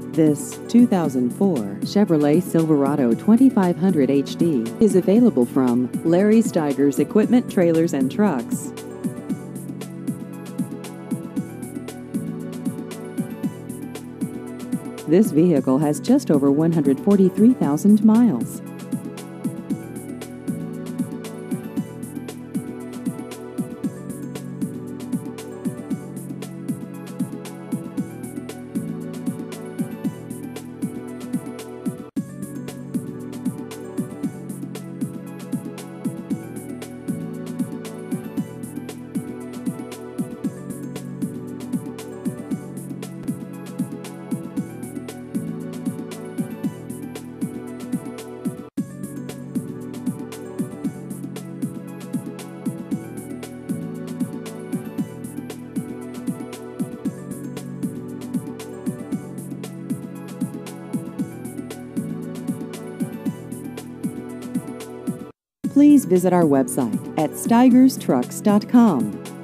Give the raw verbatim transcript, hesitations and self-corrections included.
This two thousand four Chevrolet Silverado twenty-five hundred H D is available from Larry Steigers Equipment Trailers and Trucks. This vehicle has just over one hundred forty-three thousand miles. Please visit our website at steigers trucks dot com.